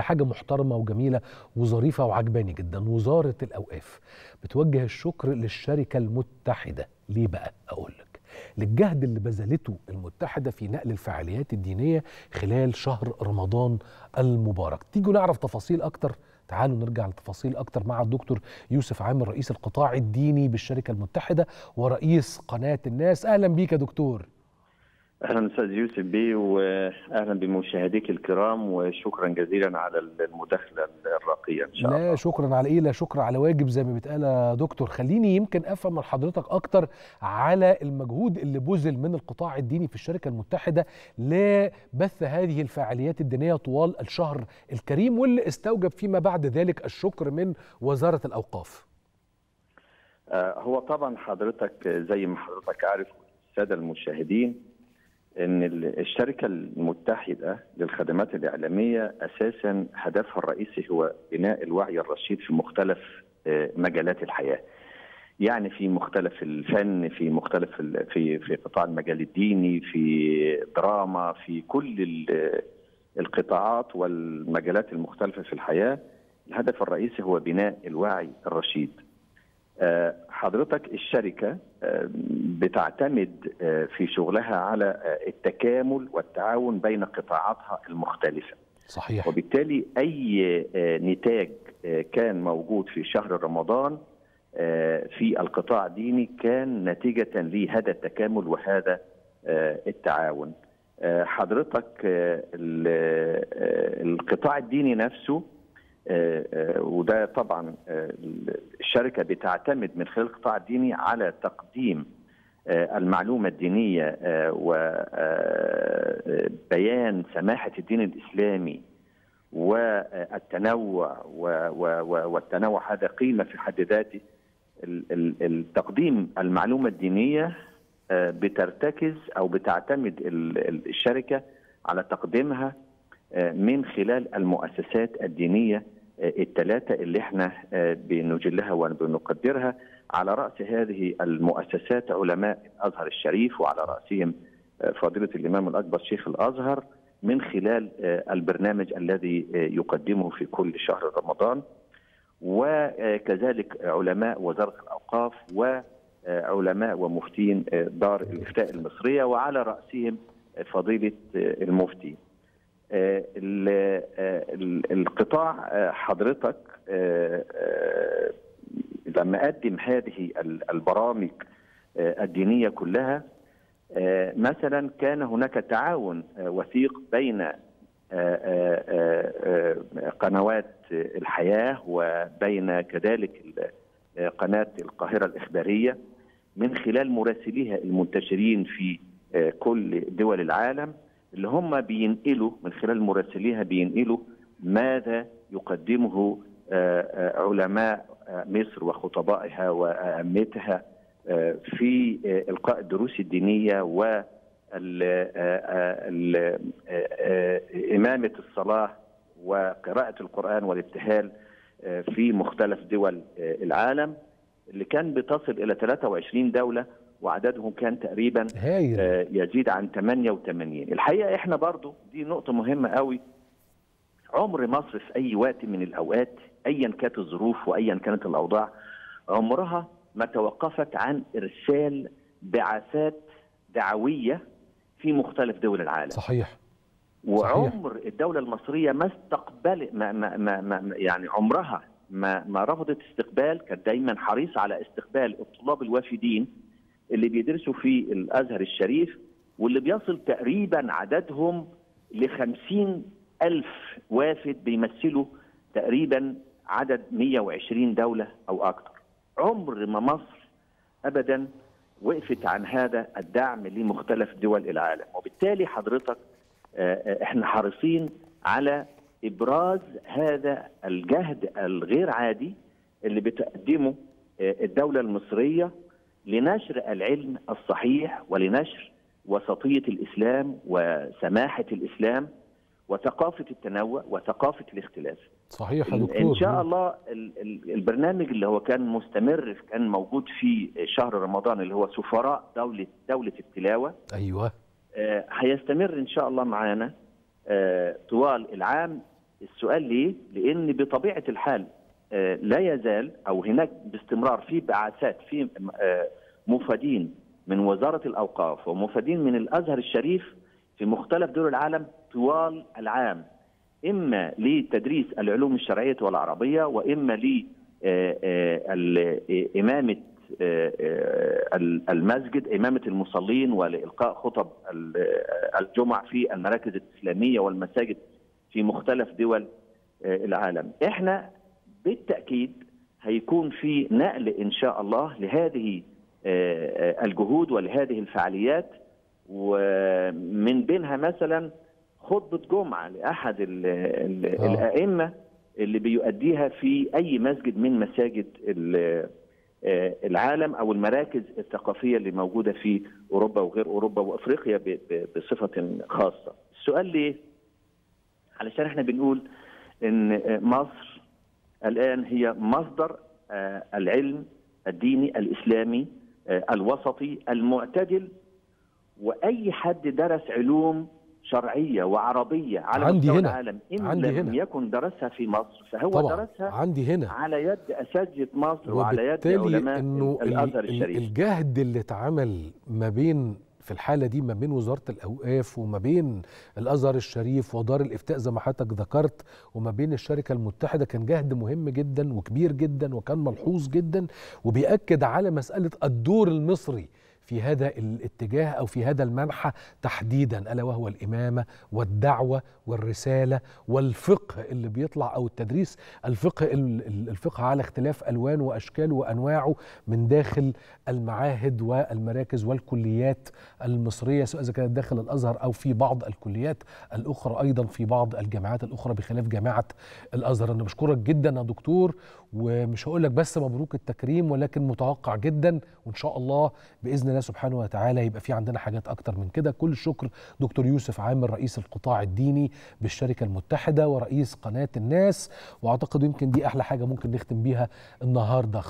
بحاجة محترمة وجميلة وظريفة وعجباني جدا. وزارة الأوقاف بتوجه الشكر للشركة المتحدة. ليه بقى؟ أقول لك، للجهد اللي بذلته المتحدة في نقل الفعاليات الدينية خلال شهر رمضان المبارك. تيجوا نعرف تفاصيل أكتر؟ تعالوا نرجع لتفاصيل أكتر مع الدكتور يوسف عامر، رئيس القطاع الديني بالشركة المتحدة ورئيس قناة الناس. أهلا بيك يا دكتور. اهلا استاذ يوسف بيه، واهلا بمشاهديك الكرام، وشكرا جزيلا على المداخله الراقيه ان شاء الله. لا شكرا على ايه، لا شكرا على واجب زي ما بيتقال يا دكتور. خليني يمكن افهم من حضرتك اكتر على المجهود اللي بذل من القطاع الديني في الشركه المتحده لبث هذه الفعاليات الدينيه طوال الشهر الكريم، واللي استوجب فيما بعد ذلك الشكر من وزاره الاوقاف. هو طبعا حضرتك زي ما حضرتك عارف الساده المشاهدين ان الشركه المتحده للخدمات الاعلاميه اساسا هدفها الرئيسي هو بناء الوعي الرشيد في مختلف مجالات الحياه. يعني في مختلف الفن، في مختلف في قطاع المجال الديني، في دراما، في كل القطاعات والمجالات المختلفه في الحياه. الهدف الرئيسي هو بناء الوعي الرشيد. حضرتك الشركة بتعتمد في شغلها على التكامل والتعاون بين قطاعاتها المختلفة. صحيح. وبالتالي أي نتاج كان موجود في شهر رمضان في القطاع الديني كان نتيجة لهذا التكامل وهذا التعاون. حضرتك القطاع الديني نفسه، وده طبعا الشركة بتعتمد من خلال القطاع الديني على تقديم المعلومة الدينية وبيان سماحة الدين الإسلامي والتنوع هذا قيمة في حد ذاته. التقديم المعلومة الدينية بترتكز أو بتعتمد الشركة على تقديمها من خلال المؤسسات الدينية الثلاثة اللي احنا بنجلها وبنقدرها. على رأس هذه المؤسسات علماء الأزهر الشريف، وعلى رأسهم فضيلة الإمام الأكبر شيخ الأزهر من خلال البرنامج الذي يقدمه في كل شهر رمضان، وكذلك علماء وزارة الأوقاف وعلماء ومفتين دار الإفتاء المصرية، وعلى رأسهم فضيلة المفتي. القطاع حضرتك لما قدم هذه البرامج الدينية كلها، مثلا كان هناك تعاون وثيق بين قنوات الحياة وبين كذلك قناة القاهرة الإخبارية من خلال مراسليها المنتشرين في كل دول العالم، اللي هم بينقلوا من خلال مراسليها بينقلوا ماذا يقدمه علماء مصر وخطبائها وأئمتها في إلقاء الدروس الدينية وإمامة الصلاة وقراءة القرآن والابتهال في مختلف دول العالم، اللي كان بتصل إلى 23 دولة، وعددهم كان تقريبا يزيد عن 88. الحقيقة احنا برضو دي نقطة مهمة قوي. عمر مصر في أي وقت من الأوقات أيا كانت الظروف وأيا كانت الأوضاع عمرها ما توقفت عن إرسال بعثات دعوية في مختلف دول العالم. صحيح. وعمر الدولة المصرية ما استقبل يعني عمرها ما رفضت استقبال، كانت دايما حريصة على استقبال الطلاب الوافدين اللي بيدرسوا في الأزهر الشريف، واللي بيصل تقريبا عددهم ل50,000 وافد بيمثلوا تقريبا عدد 120 دولة أو أكثر. عمر ما مصر أبدا وقفت عن هذا الدعم لمختلف دول العالم. وبالتالي حضرتك احنا حريصين على إبراز هذا الجهد الغير عادي اللي بتقدمه الدولة المصرية لنشر العلم الصحيح ولنشر وسطية الإسلام وسماحة الإسلام وثقافة التنوع وثقافة الاختلاف. صحيح يا دكتور. إن شاء الله البرنامج اللي هو كان مستمر كان موجود في شهر رمضان اللي هو سفراء دولة التلاوة. أيوة. هيستمر إن شاء الله معانا طوال العام السؤال ليه؟ لأن بطبيعة الحال لا يزال أو هناك باستمرار في بعثات، في مفادين من وزارة الأوقاف ومفادين من الأزهر الشريف في مختلف دول العالم طوال العام، إما لتدريس العلوم الشرعية والعربية، وإما لإمامة المسجد، إمامة المصلين، ولإلقاء خطب الجمعة في المراكز الإسلامية والمساجد في مختلف دول العالم. إحنا بالتأكيد هيكون في نقل إن شاء الله لهذه الجهود ولهذه الفعاليات، ومن بينها مثلا خطبة جمعة لأحد الأئمة اللي بيؤديها في أي مسجد من مساجد العالم أو المراكز الثقافية اللي موجودة في أوروبا وغير أوروبا وأفريقيا بصفة خاصة. السؤال ليه؟ علشان احنا بنقول إن مصر الآن هي مصدر العلم الديني الإسلامي الوسطي المعتدل، وأي حد درس علوم شرعية وعربية على مستوى العالم إن لم يكن درسها في مصر فهو درسها على يد أساتذة مصر وعلى يد علماء الأزهر الشريف. الجهد اللي اتعمل ما بين في الحالة دي ما بين وزارة الأوقاف وما بين الأزهر الشريف ودار الإفتاء زي ما حضرتك ذكرت وما بين الشركة المتحدة كان جهد مهم جدا وكبير جدا وكان ملحوظ جدا، وبيأكد على مسألة الدور المصري في هذا الاتجاه أو في هذا المنحى تحديدا، ألا وهو الإمامة والدعوة والرسالة والفقه اللي بيطلع أو التدريس، الفقه على اختلاف ألوانه وأشكاله وأنواعه من داخل المعاهد والمراكز والكليات المصرية، سواء إذا كانت داخل الأزهر أو في بعض الكليات الأخرى أيضا في بعض الجامعات الأخرى بخلاف جامعة الأزهر. أنا بشكرك جدا يا دكتور، ومش هقول لك بس مبروك التكريم ولكن متوقع جدا، وإن شاء الله بإذن الله سبحانه وتعالى يبقى في عندنا حاجات أكتر من كده. كل الشكر دكتور يوسف عامر رئيس القطاع الديني بالشركة المتحدة ورئيس قناة الناس، وأعتقد يمكن دي أحلى حاجة ممكن نختم بيها النهاردة.